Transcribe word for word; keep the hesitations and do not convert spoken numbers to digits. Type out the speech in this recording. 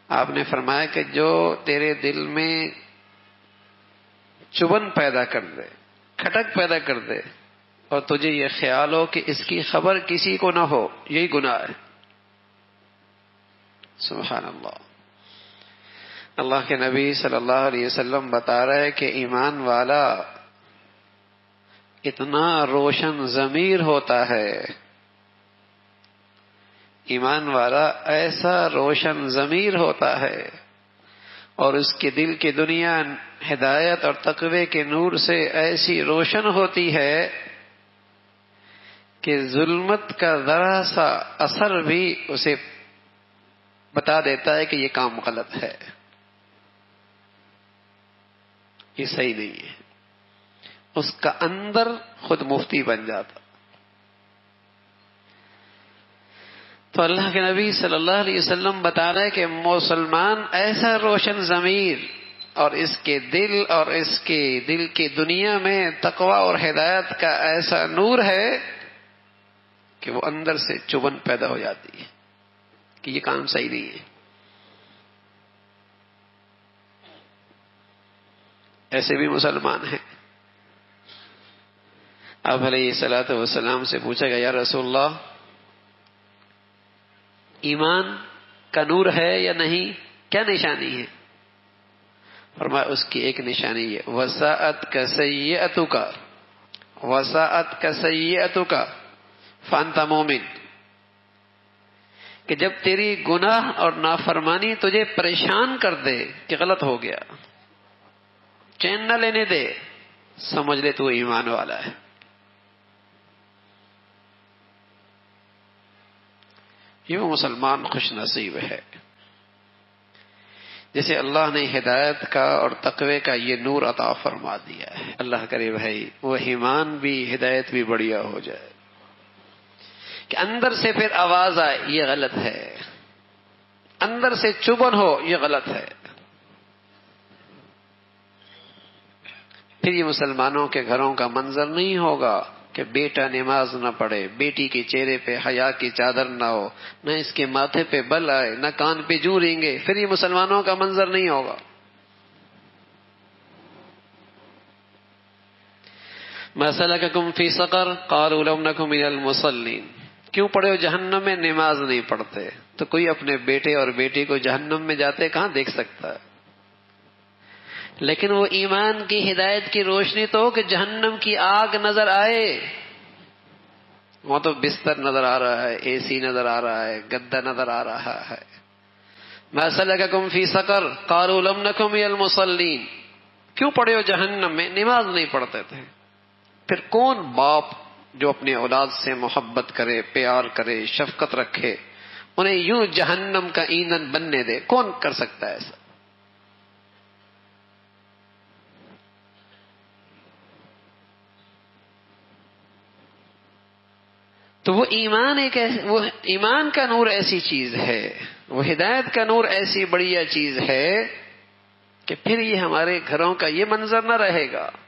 آپ نے فرمایا کہ جو تیرے دل میں چبھن پیدا کر دے، کھٹک پیدا کر دے، اور تجھے یہ خیال ہو کہ اس کی خبر کسی کو نہ ہو، یہی گناہ ہے۔ سبحان اللہ۔ اللہ کے نبی صلی اللہ علیہ وسلم بتا رہے ہیں کہ ایمان والا اتنا روشن ضمیر ہوتا ہے، ایمان والا ایسا روشن ضمیر ہوتا ہے، اور اس کے دل کی دنیا ہدایت اور تقوی کے نور سے ایسی روشن ہوتی ہے کہ ظلمت کا ذرا سا اثر بھی اسے بتا دیتا ہے کہ یہ کام غلط ہے، یہ صحیح نہیں ہے۔ اس کا اندر خود مفتی بن جاتا۔ تو اللہ کے نبی صلی اللہ علیہ وسلم بتا رہے کہ مسلمان ایسا روشن ضمیر اور اس کے دل اور اس کے دل کی دنیا میں تقوی اور ہدایت کا ایسا نور ہے کہ وہ اندر سے چبھن پیدا ہو جاتی ہے کہ یہ کام صحیح نہیں ہے۔ ایسے بھی مسلمان ہیں۔ آپ علیہ الصلوۃ والسلام سے پوچھا گیا، یا رسول اللہ، ایمان کا نور ہے یا نہیں؟ کیا نشانی ہے؟ فرمایا اس کی ایک نشانی ہے، وساعت کا سیئتو کا وساعت کا سیئتو کا فانت مومن، کہ جب تیری گناہ اور نافرمانی تجھے پریشان کر دے کہ غلط ہو گیا، چین نہ لینے دے، سمجھ لے تو ایمان والا ہے۔ یہ وہ مسلمان خوش نصیب ہے جسے اللہ نے ہدایت کا اور تقوی کا یہ نور عطا فرما دیا ہے۔ اللہ کرے بھائی وہ ایمان بھی ہدایت بھی بڑھیا ہو جائے کہ اندر سے پھر آواز آئے یہ غلط ہے، اندر سے چبھن ہو یہ غلط ہے۔ پھر یہ مسلمانوں کے گھروں کا منظر نہیں ہوگا کہ بیٹا نماز نہ پڑھے، بیٹی کے چہرے پہ حیا کی چادر نہ ہو، نہ اس کے ماتھے پہ بل آئے، نہ کان پہ جو رینگے، پھر یہ مسلمانوں کا منظر نہیں ہوگا۔ ما سلککم فی سقر قالوا لم نک من المصلین، کیوں پڑے ہو جہنم میں؟ نماز نہیں پڑھتے۔ تو کوئی اپنے بیٹے اور بیٹی کو جہنم میں جاتے کہاں دیکھ سکتا ہے؟ لیکن وہ ایمان کی ہدایت کی روشنی تو ہو کہ جہنم کی آگ نظر آئے، وہاں تو بستر نظر آ رہا ہے، اے سی نظر آ رہا ہے، گدا نظر آ رہا ہے۔ ما سلککم فی سقر قالوا لم نک من المصلین، کیوں پڑے ہو جہنم میں؟ نماز نہیں پڑھتے تھے۔ پھر کون باپ جو اپنے اولاد سے محبت کرے، پیار کرے، شفقت رکھے، انہیں یوں جہنم کا ایندھن بننے دے؟ کون کر سکتا ہے ایسا؟ تو وہ ایمان ایک وہ ایمان کا نور ایسی چیز ہے، وہ ہدایت کا نور ایسی بڑھیا چیز ہے کہ پھر یہ ہمارے گھروں کا یہ منظر نہ رہے گا